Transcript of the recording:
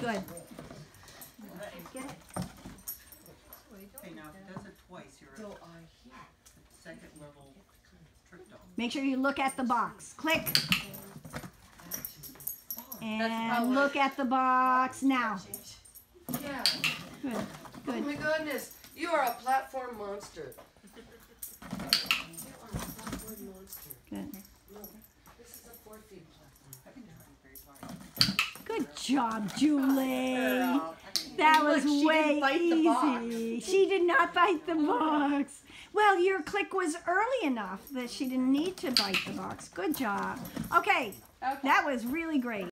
Good. Get it. Okay, now if it does it twice, you're at second level trick dog. Make sure you look at the box. Click. And look at the box now. Yeah. Good. Oh Good. my goodness. You are a platform monster. You are a platform monster. Good. No, this is a 4-feet platform. Good job, Julie. That was Look, she way didn't bite the box. easy. She did not bite the box. Well, your click was early enough that she didn't need to bite the box. Good job. Okay, that was really great.